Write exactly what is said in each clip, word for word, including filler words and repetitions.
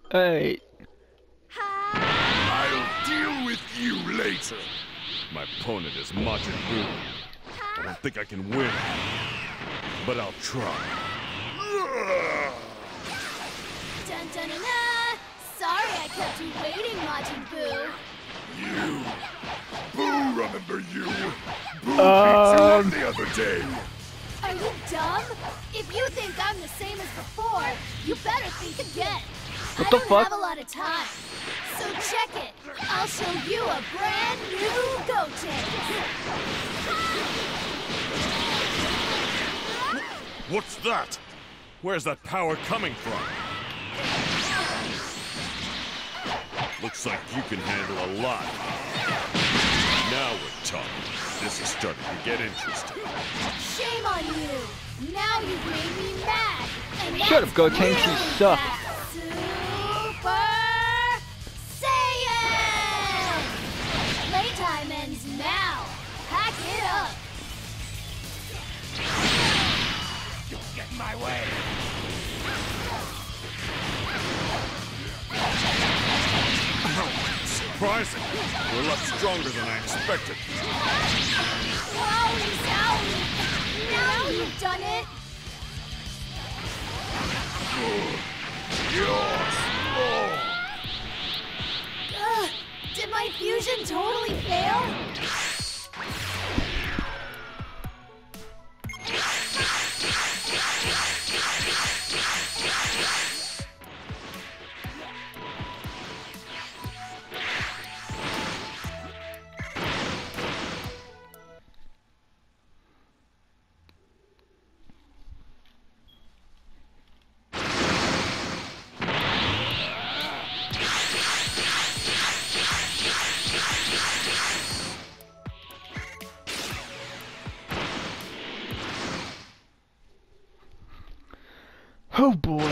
Hey. I'll deal with you later. My opponent is Majin Buu. I don't think I can win, but I'll try. Dun dun dun dun! Sorry I kept you waiting, Majin Buu. You! Boo, remember you! Boo Um. beat you up the other day! Are you dumb? If you think I'm the same as before, you better think again. What I the don't fuck? have a lot of time. So check it. I'll show you a brand new Goten. What's that? Where's that power coming from? Looks like you can handle a lot. Now we're talking. This is starting to get interesting. Shame on you. Now you've made me mad. And Shut up, that's Goten, you really suck. bad. Super Saiyan! Playtime ends now. Pack it up. Don't get in my way! Surprising. You're a lot stronger than I expected. Wowie zowie! Now you've done it. You're small. Ugh, did my fusion totally fail? Oh boy.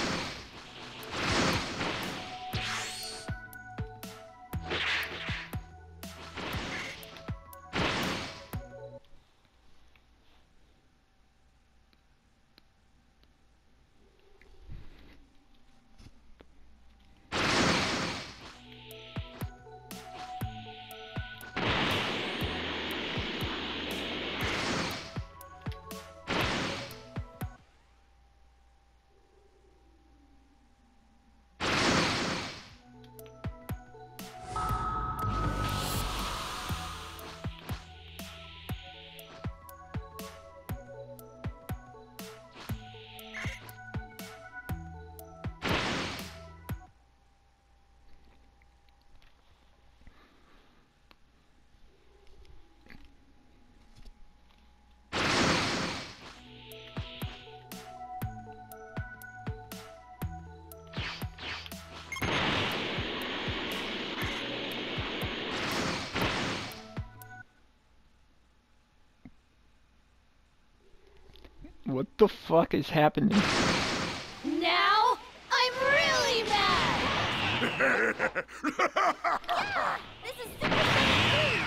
What the fuck is happening? Now I'm really mad. This is Super Saiyan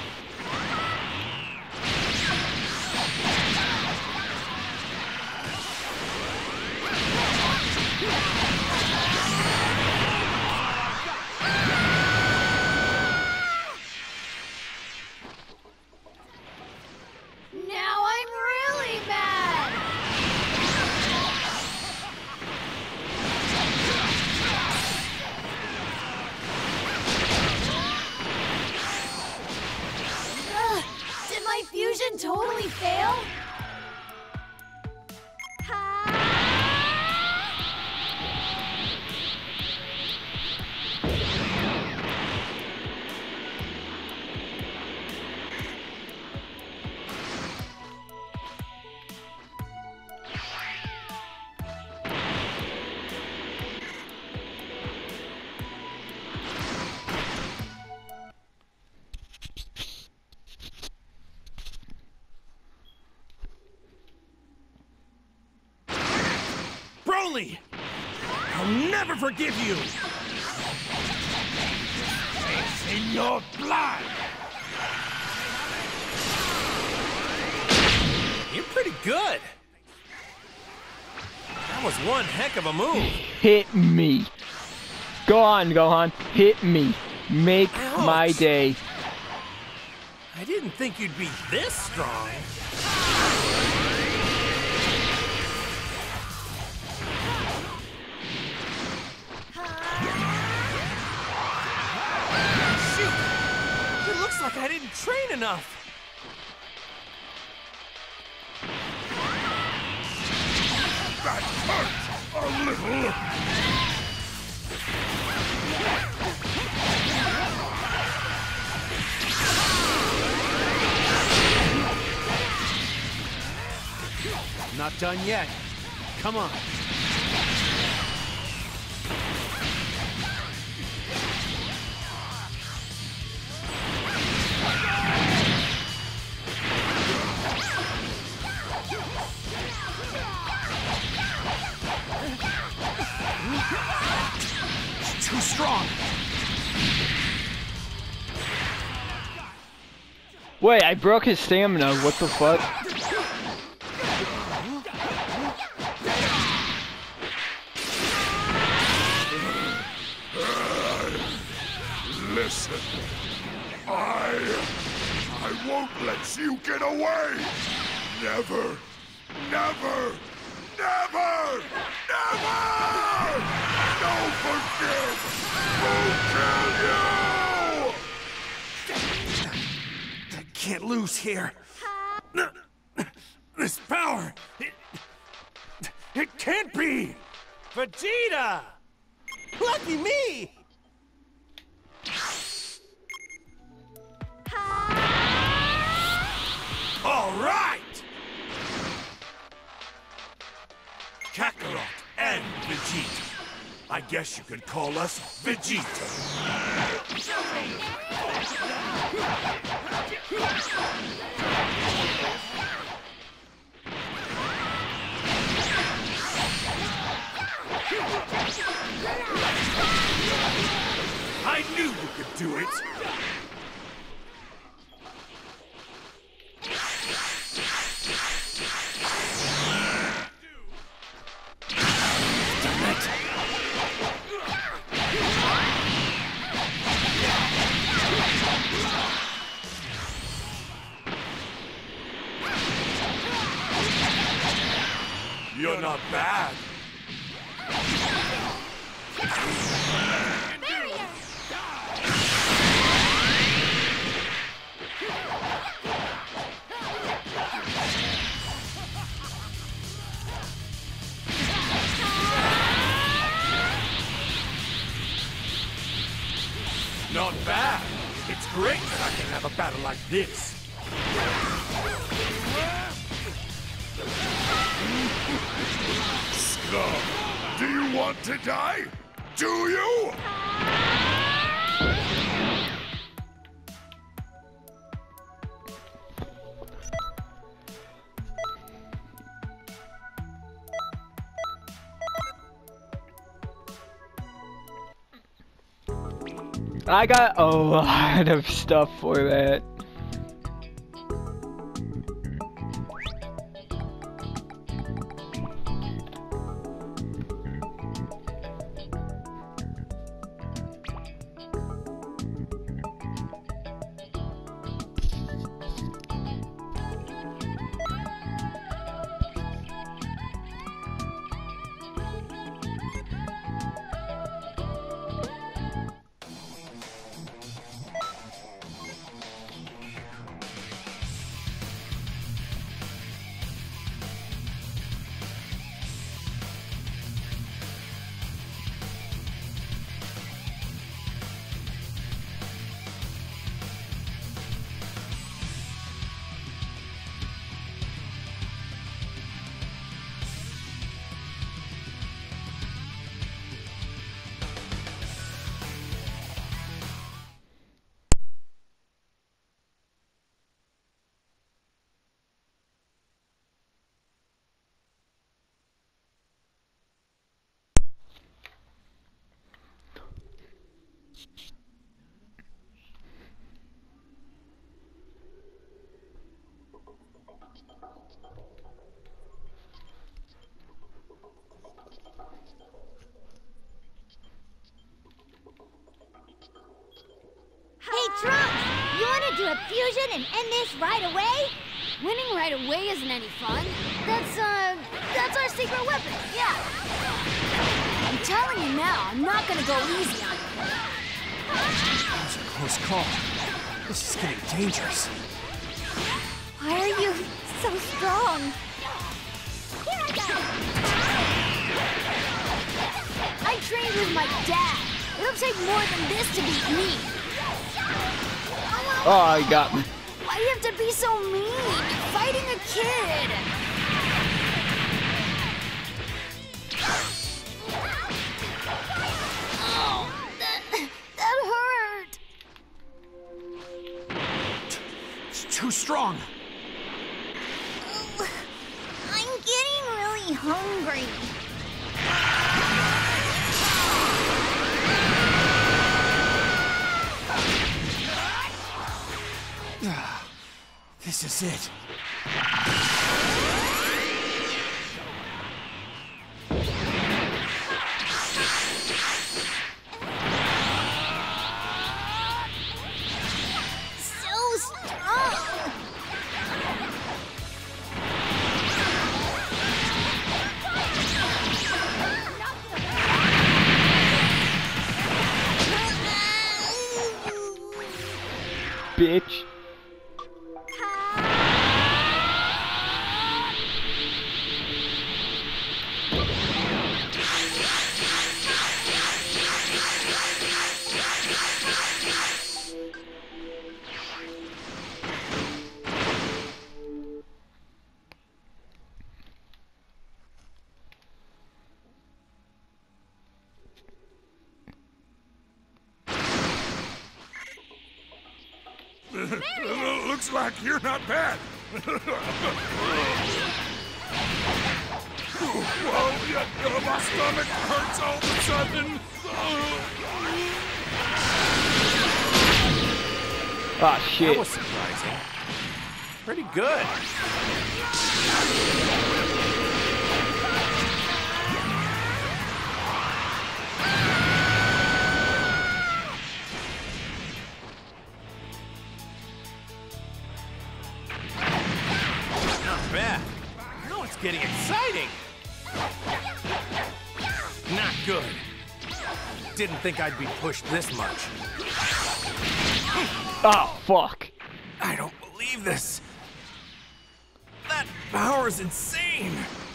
Now I'm really mad. Ugh, did my fusion totally fail? Broly! I'll never forgive you! It's in your blood! You're pretty good! That was one heck of a move! Hit me. Go on, Gohan. Hit me. Make Ouch. my day. I didn't think you'd be this strong. Shoot! It looks like I didn't train enough. That hurts a little. Not done yet. Come on. It's too strong. Wait, I broke his stamina. What the fuck? Listen, I... I won't let you get away! Never, never, never, never! Don't forgive! Who'll kill you! I can't lose here. This power, it, it can't be! Vegeta! Lucky me! All right! Kakarot and Vegeta. I guess you could call us Vegeta. I knew you could do it! You're not bad. Not bad. It's great that I can have a battle like this. Scum! Do you want to die? Do you? I got a lot of stuff for that. ultimate fusion and end this right away? Winning right away isn't any fun. That's, uh, that's our secret weapon, yeah. I'm telling you now, I'm not gonna go easy on you. That was a close call. This is getting dangerous. Why are you so strong? Here I go! I trained with my dad. It'll take more than this to beat me. Oh, he got me. Why do you have to be so mean? You're fighting a kid. Oh, that, that hurt. It's too strong. Oh, I'm getting really hungry. This is it. So strong. Bitch. Looks like you're not bad. Whoa, yeah, uh, my stomach hurts all of a sudden. Ah, That shit. was surprising. Pretty good. Not bad. Now it's getting exciting. Not good. Didn't think I'd be pushed this much. Oh, fuck. I don't believe this. That power's insane.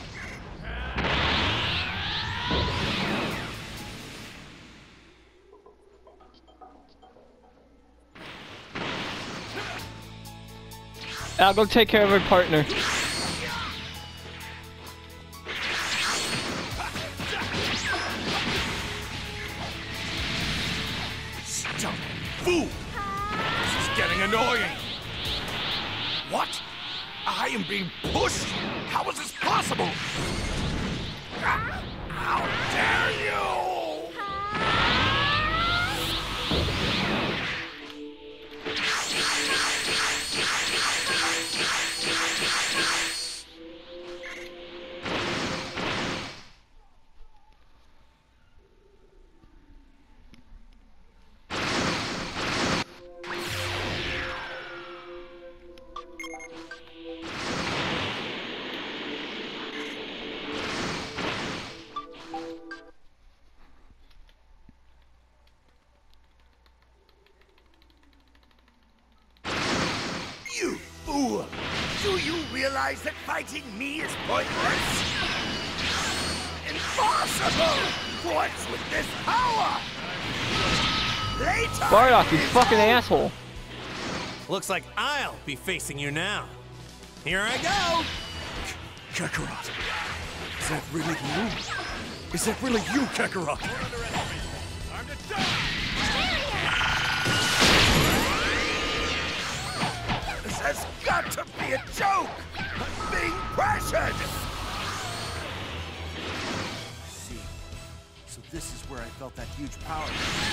I'll go take care of her partner. Stop, fool! This is getting annoying. What? I am being pushed? How is this possible? Ah, how dare you! You fool! Do you realize that fighting me is pointless? Impossible! What's with this power? Later! Bardock, you fucking asshole. Looks like I'll be facing you now. Here I go! Kakarot! Is that really you? Is that really you, Kakarot? This has got to be a joke! I'm being pressured! See, so this is where I felt that huge power.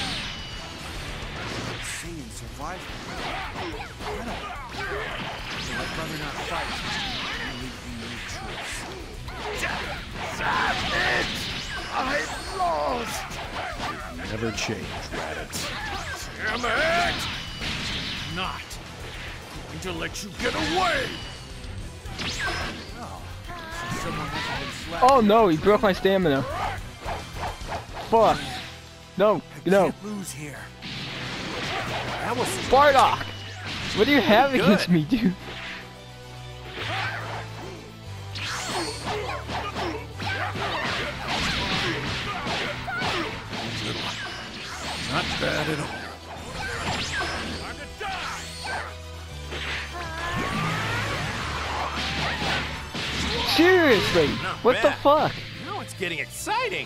Saiyan survived. Incredible. So I'd rather not fight and leave me no choice. Damn it! I've lost! Never change, Raditz. Damn it! Not to let you get away! Someone hasn't been slapped. Oh no, he broke my stamina. Fuck. No, no. Can't lose here. That was Bardock! What do you have Good. against me, dude? Not bad at all. Seriously? Not What the bad. fuck? Now it's getting exciting.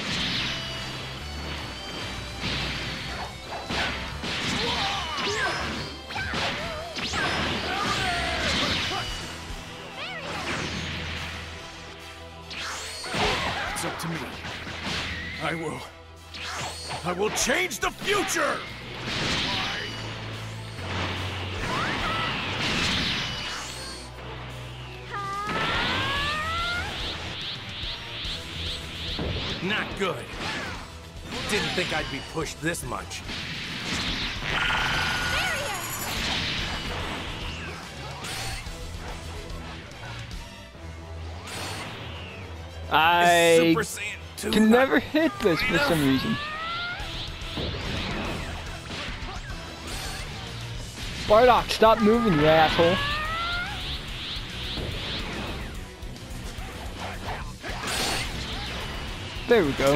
It's up to me. I will. I will change the future! Not good. Didn't think I'd be pushed this much. I Super Saiyan two. can never hit this for some reason. Bardock, stop moving, you asshole. There we go.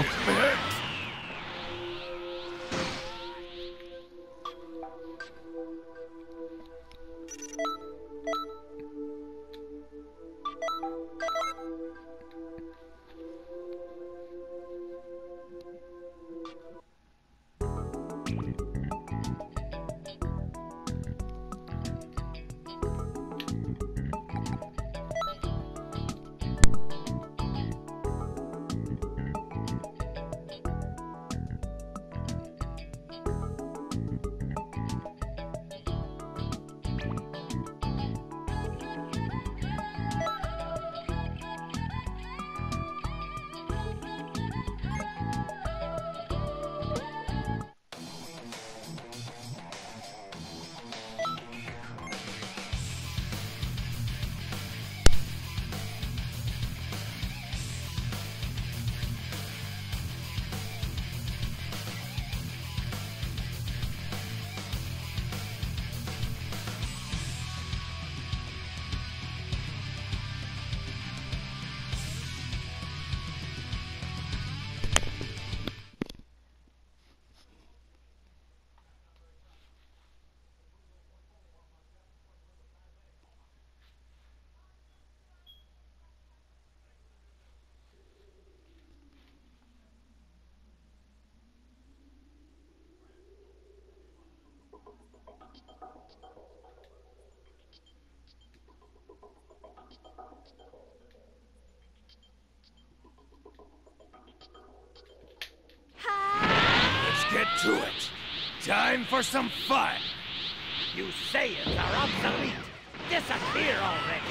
Get to it. Time for some fun. You Saiyans are obsolete. Disappear already.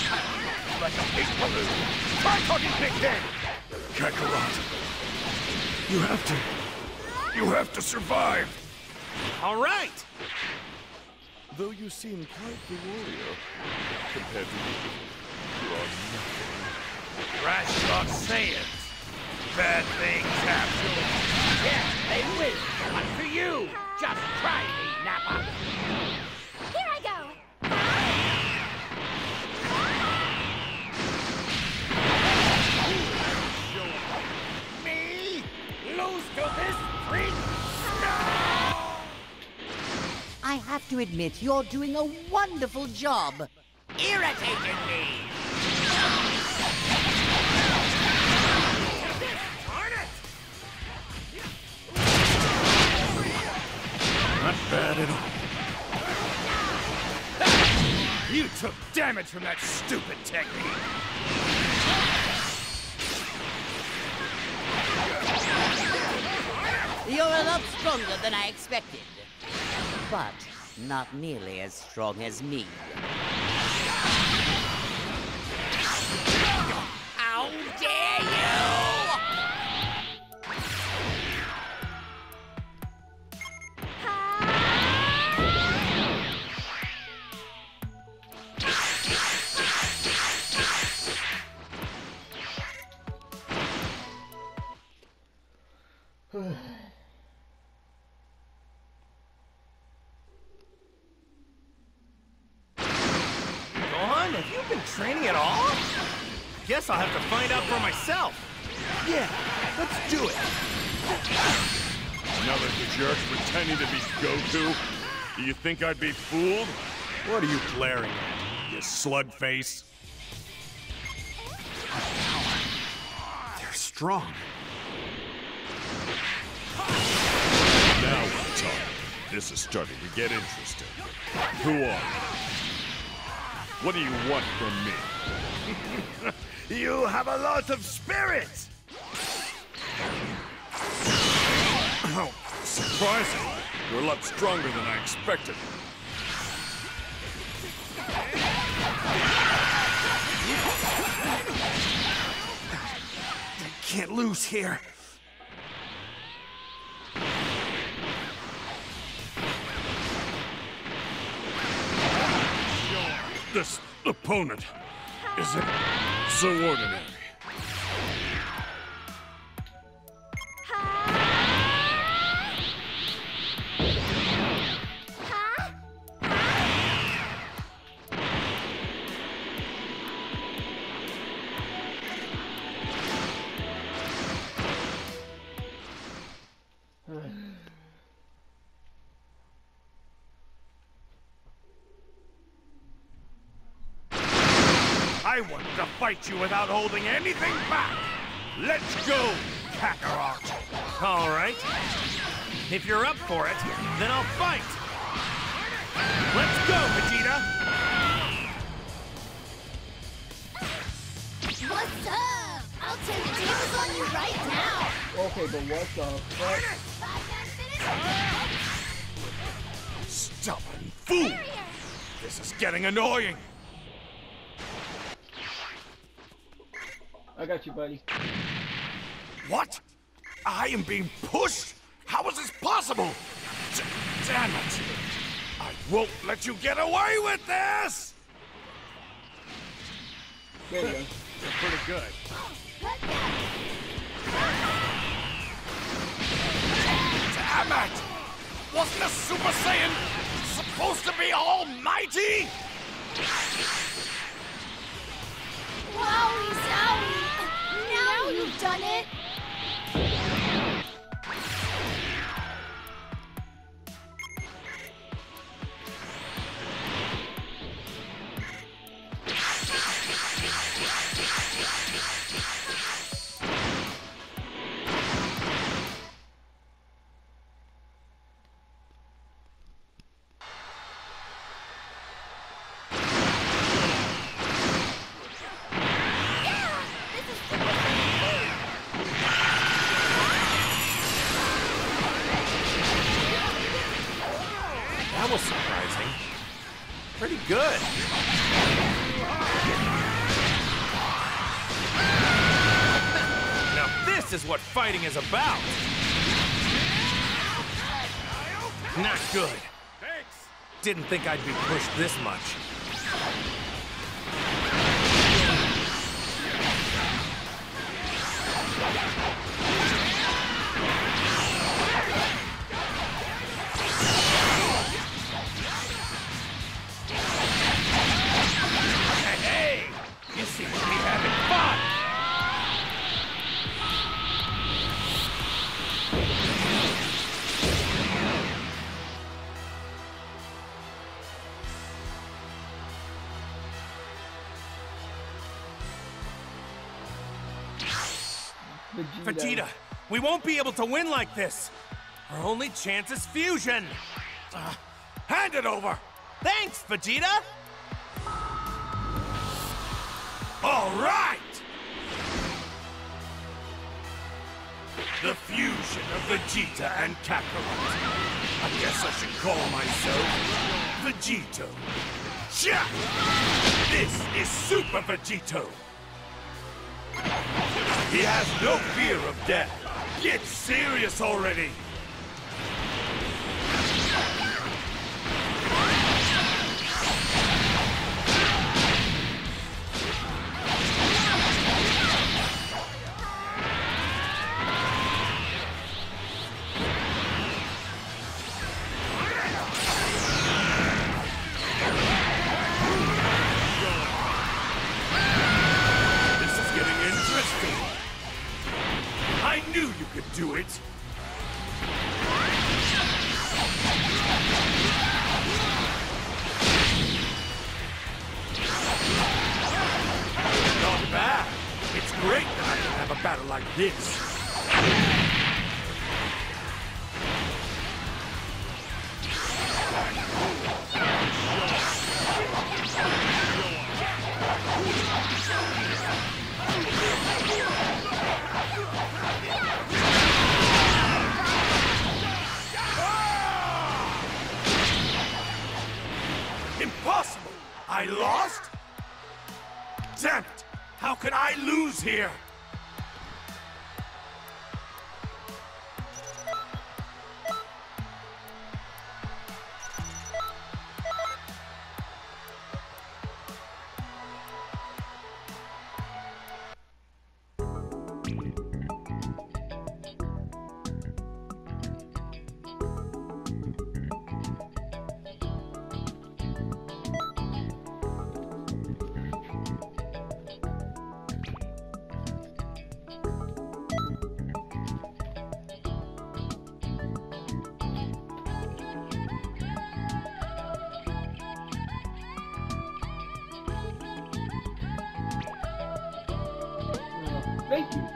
Like a big balloon. Try talking big then. Kakarot. You have to. You have to survive. All right. Though you seem quite the warrior, compared to me, you are nothing. Crash Rock Saiyans. Bad things happen. Yes, they will. But for you, just try me, Nappa. Here I go. Me? Lose to this freak? No! I have to admit, you're doing a wonderful job. Irritating me. Not bad at all. You took damage from that stupid technique. You're a lot stronger than I expected. But not nearly as strong as me. How dare you! guess I'll have to find out for myself. Yeah, let's do it. Another jerk pretending to be Goku? Do you think I'd be fooled? What are you glaring at, you slug face? They're strong. Now we're talking. This is starting to get interesting. Who are you? What do you want from me? You have a lot of spirit! Oh, surprising. You're a lot stronger than I expected. Can't lose here. This opponent isn't so ordinary. I want to fight you without holding anything back! Let's go, Kakarot! All right. If you're up for it, then I'll fight. Let's go, Vegeta! What's up? I'll turn the tables on you right now. Okay, but what the fuck? Five finish. Stubborn fool! This is getting annoying! I got you, buddy. What? I am being pushed? How is this possible? D damn it! I won't let you get away with this! There you go. You're pretty good. Damn it! Wasn't a Super Saiyan supposed to be almighty? Wowie zowie! Now you've done it! That was surprising. Pretty good. Now this is what fighting is about. Not good. Thanks! Didn't think I'd be pushed this much. Hey! You seem to be having fun! Vegeta. Vegeta, we won't be able to win like this. Our only chance is fusion. Uh, hand it over! Thanks, Vegeta! All right! The fusion of Vegeta and Kakarot. I guess I should call myself Vegito. Cha! This is Super Vegito. He has no fear of death. Get serious already! This is do it. Not bad. It's great that I can have a battle like this. Impossible! I lost? Damn it! How could I lose here? Thank you.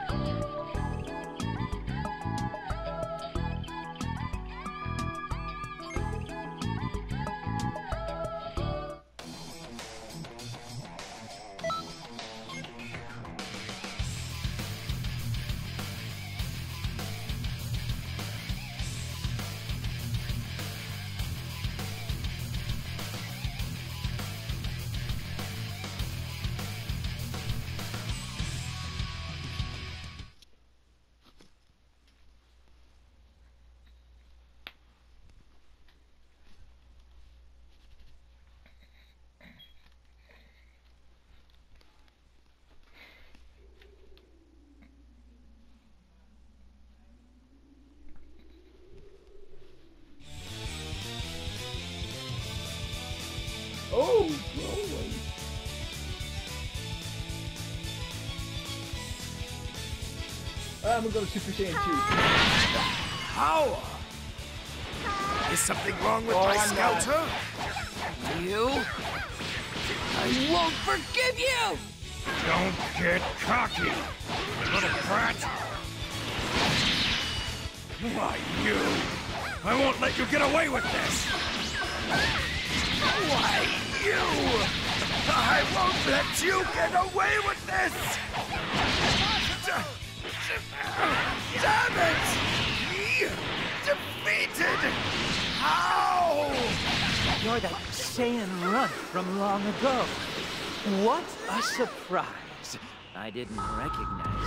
Oh, rolling. I'm gonna go to Super Saiyan two. Power! Is something wrong with Oh, my I'm scouter? You? I won't forgive you! Don't get cocky, little brat! Why, you! I won't let you get away with this! Why, you! I won't let you get away with this! Damn it! Me defeated! How? You're that Saiyan runt from long ago. What a surprise! I didn't recognize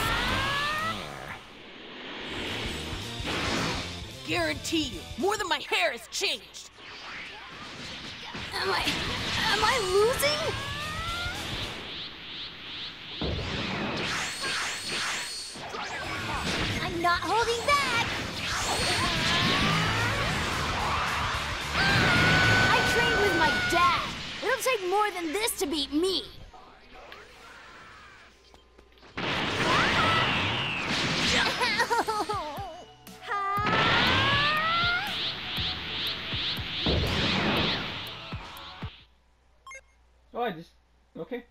you. Guarantee you, more than my hair has changed. Am I... am I losing? I'm not holding back! I trained with my dad. It'll take more than this to beat me. Oh, I just... okay.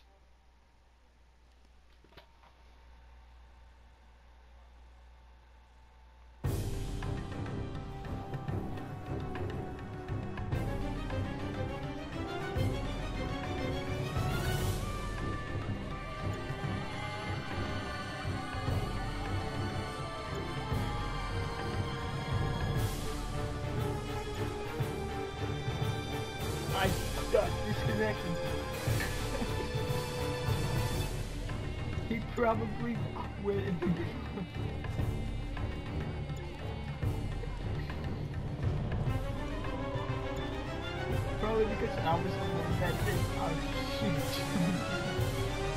I got disconnected. He probably quit in the game. Probably because I was the one that did. Oh, shoot.